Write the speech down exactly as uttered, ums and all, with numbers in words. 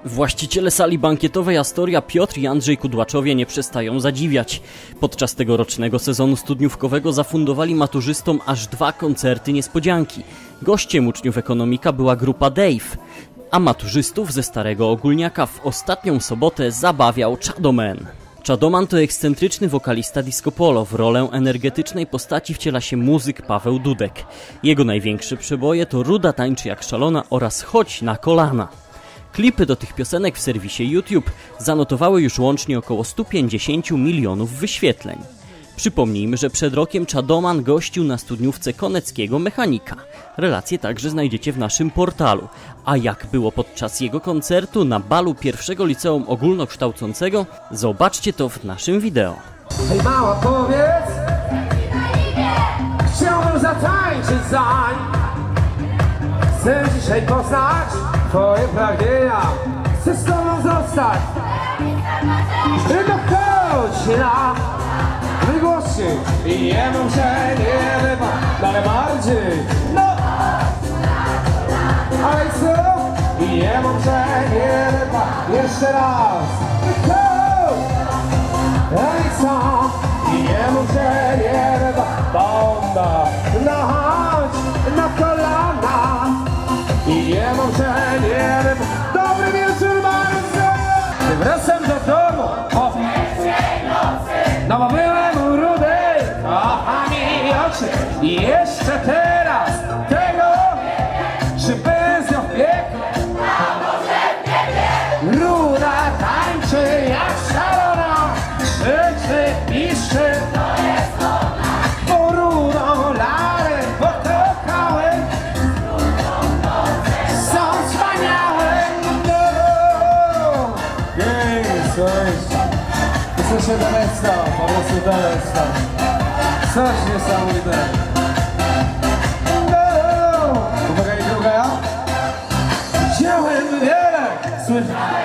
Właściciele sali bankietowej Astoria Piotr i Andrzej Kudłaczowie nie przestają zadziwiać. Podczas tegorocznego sezonu studniówkowego zafundowali maturzystom aż dwa koncerty niespodzianki. Gościem uczniów ekonomika była grupa Dave, a maturzystów ze Starego Ogólniaka w ostatnią sobotę zabawiał Chadoman. Chadoman to ekscentryczny wokalista disco polo. W rolę energetycznej postaci wciela się muzyk Paweł Dudek. Jego największe przeboje to Ruda tańczy jak szalona oraz Chodź na kolana. Klipy do tych piosenek w serwisie YouTube zanotowały już łącznie około sto pięćdziesiąt milionów wyświetleń. Przypomnijmy, że przed rokiem Chadoman gościł na studniówce Koneckiego Mechanika. Relacje także znajdziecie w naszym portalu. A jak było podczas jego koncertu na balu pierwszego liceum ogólnokształcącego, zobaczcie to w naszym wideo. Hej mała, powiedz, chciałbym zatańczyć zań. Chcę dzisiaj poznać twoje pragnienia. Chcę z tobą zostać. No chodź na wygłośnie i nie mów, że nie wypa, ale bardziej. No, ale co? I nie mów, że nie wypa, jeszcze raz. Ej co? I nie mów, że nie wypa, bomba. No chodź na kolana. I nie mów, że nie wypa. Dobry wieczór, bardzo. Wracam do domu. O. No bo byłem u Rudy, kochani oczy. I jeszcze teraz tego, czy bez nią w piekle, a może w piekle. Ruda tańczy jak szalona, krzyczy, piszczy, to jest ona. Bo Rudą Larę pokochałem, są wspaniałe. No, jej, coś. Jesteście daleko, po prostu daleko. Coś niesamowite. No, uwaga i druga. Chciałem wiele słyszeć.